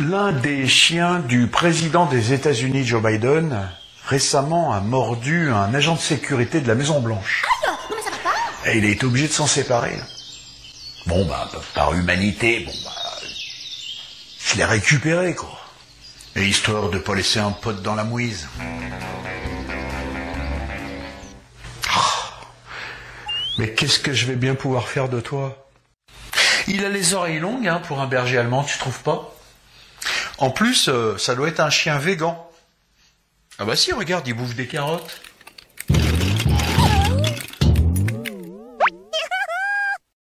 L'un des chiens du président des États-Unis, Joe Biden, récemment a mordu un agent de sécurité de la Maison-Blanche. Aïe, non mais ça va pas. Et il a été obligé de s'en séparer. Bon, par humanité, je l'ai récupéré, quoi. Et histoire de pas laisser un pote dans la mouise. Mais qu'est-ce que je vais bien pouvoir faire de toi? Il a les oreilles longues, hein, pour un berger allemand, tu trouves pas? En plus, ça doit être un chien végan. Ah bah si, regarde, il bouffe des carottes.